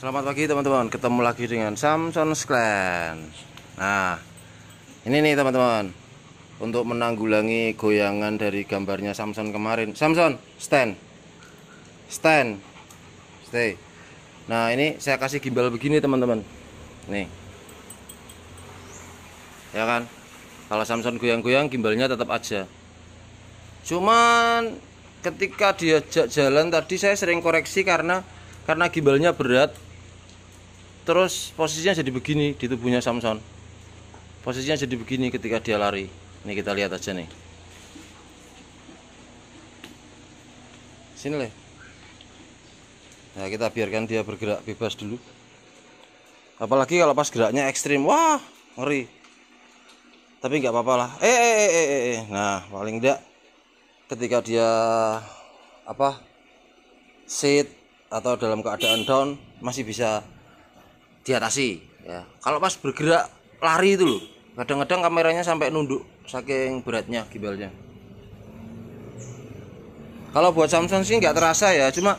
Selamat pagi teman-teman, ketemu lagi dengan Samson Clan. Nah, ini nih teman-teman, untuk menanggulangi goyangan dari gambarnya Samson kemarin. Samson, stand, stay. Nah, ini saya kasih gimbal begini teman-teman. Nih, ya kan? Kalau Samson goyang-goyang, gimbalnya tetap aja. Cuman ketika diajak jalan tadi saya sering koreksi karena gimbalnya berat. Terus posisinya jadi begini di tubuhnya Samson. Posisinya jadi begini ketika dia lari. Ini kita lihat aja nih. Sini leh. Nah, kita biarkan dia bergerak bebas dulu. Apalagi kalau pas geraknya ekstrim, wah ngeri. Tapi nggak apa-apa lah. Nah, paling enggak ketika dia sit atau dalam keadaan down masih bisa diatasi ya. Kalau pas bergerak lari itu loh, kadang-kadang kameranya sampai nunduk saking beratnya gimbalnya. Kalau buat Samson sih nggak terasa ya, cuma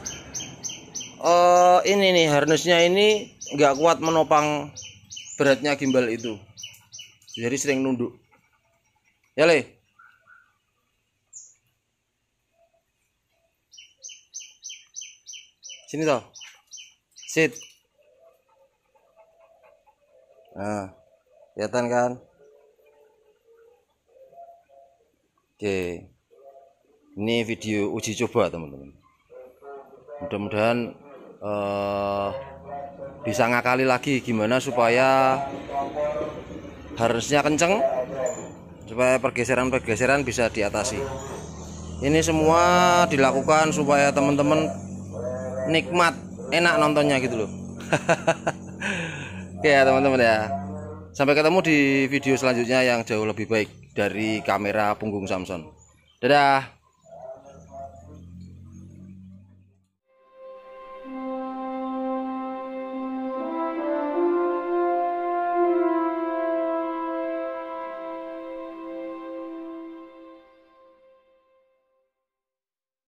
ini nih harnessnya ini nggak kuat menopang beratnya gimbal itu, jadi sering nunduk ya le. Sini toh, sit. Nah, kelihatan kan? Oke, ini video uji coba teman-teman. Mudah-mudahan bisa ngakali lagi gimana supaya harusnya kenceng, supaya pergeseran bisa diatasi. Ini semua dilakukan supaya teman-teman nikmat, enak nontonnya gitu loh. Oke ya teman-teman ya. Sampai ketemu di video selanjutnya yang jauh lebih baik dari kamera punggung Samson. Dadah.